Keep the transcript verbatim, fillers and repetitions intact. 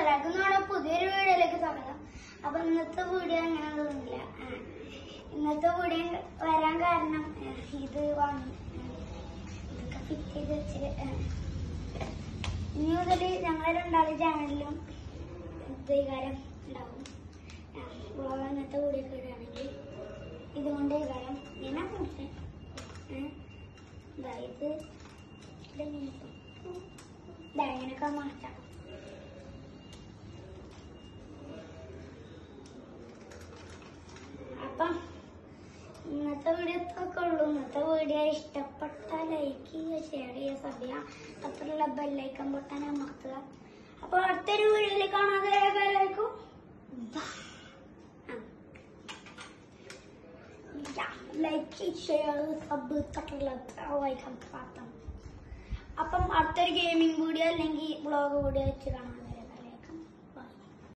എല്ലാവർക്കും നമ്മുടെ പുതിയൊരു വീഡിയോയിലേക്ക് സ്വാഗതം. അപ്പൊ ഇന്നത്തെ വീഡിയോ അങ്ങനെയൊന്നുമില്ല. ഇന്നത്തെ വീഡിയോ വരാൻ കാരണം ഇത് വാങ്ങി ഇതൊക്കെ ഫിറ്റ് ചെയ്ത് വെച്ച് ഇനി മുതൽ ഞങ്ങളെ രണ്ടാളുടെ ചാനലിലും കാര്യം ഉണ്ടാവും. ഇന്നത്തെ വീഡിയോ ഒക്കെ ഇടുകയാണെങ്കിൽ ഇതുകൊണ്ട് കാര്യം ഞാൻ കുറിച്ച് ഇത് ഇങ്ങനെയൊക്കെ മാറ്റാം. അപ്പം ഇന്നത്തെ വീഡിയോ ഇതൊക്കെ ഉള്ളൂ. ഇന്നത്തെ വീഡിയോ ഇഷ്ടപ്പെട്ട ലൈക്ക് ചെയ്യുക, ഷെയർ ചെയ്യുക, സബ് ചെയ്യുക, അത്രയുള്ള ബെല്ലൈക്കൺ പൊട്ടാൻ അമർത്തുക. അപ്പൊ അടുത്തൊരു വീഡിയോയിൽ കാണാതെ എല്ലാവർക്കും ലൈക്ക് ഷെയർ സബ് തൊട്ടുള്ള അപ്പം അടുത്തൊരു ഗെയിമിംഗ് വീഡിയോ അല്ലെങ്കിൽ വ്ളോഗ് വീഡിയോ വെച്ച് കാണാം.